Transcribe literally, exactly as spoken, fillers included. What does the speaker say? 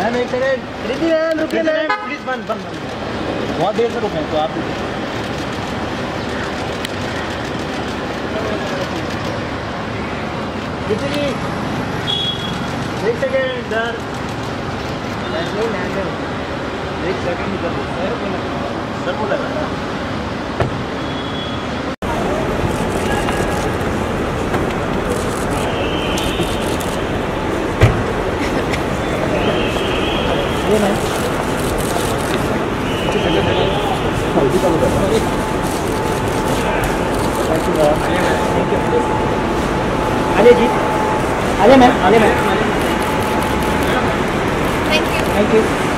Ma'am एक second, Kriti ma'am रुकिए ma'am, please बंद बंद बंद, बहुत देर से रुके तो आप कृति जी एक सेकंड इधर, नहीं मैम एक सेकंड इधर सर बोला सर बोला ये ma'am Alia ji, Alia ma'am, Alia ma'am, thank you thank you.